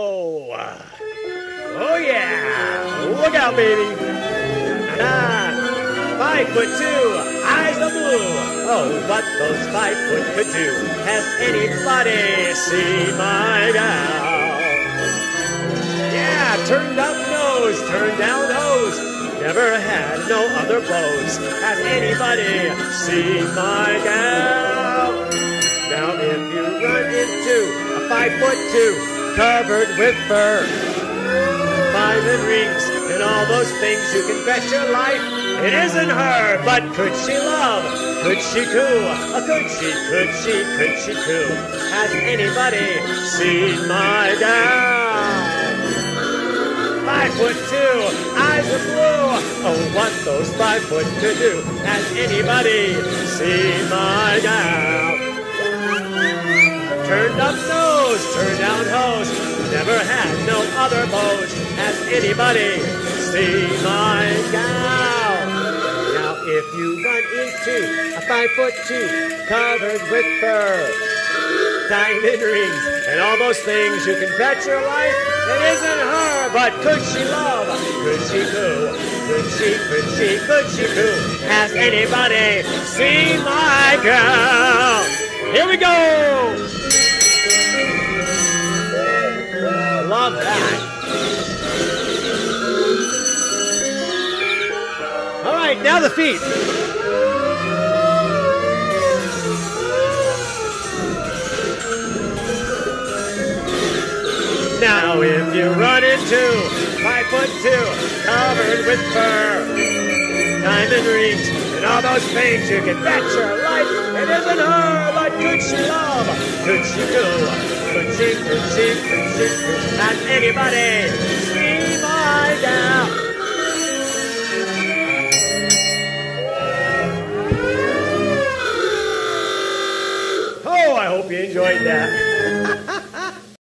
Oh yeah! Look out, baby! 5'2", eyes of blue. Oh, what those 5 foot could do. Has anybody seen my gal? Yeah, turned up nose, turned down hose. Never had no other blows. Has anybody seen my gal? Now if you run into a 5'2", covered with fur, diamond rings and all those things, you can bet your life it isn't her. But could she love? Could she coo? Could she coo? Has anybody seen my gal? 5'2", eyes of blue. Oh, what those 5 foot could do. Has anybody seen my gal? Turned up nose, turned down hose. Never had no other boast. Has anybody seen my gal? Now if you run into a 5'2", covered with fur, diamond rings, and all those things, you can bet your life it isn't her. But could she love? Could she coo? Could she coo? Has anybody seen my girl? Here we go! Love that. All right, now the feet. Now if you run into 5'2", covered with fur, diamond rings, and all those things, you can bet your life it isn't her. But could she love? Could she do? Could she coo? Has anybody seen my gal? Oh, I hope you enjoyed that.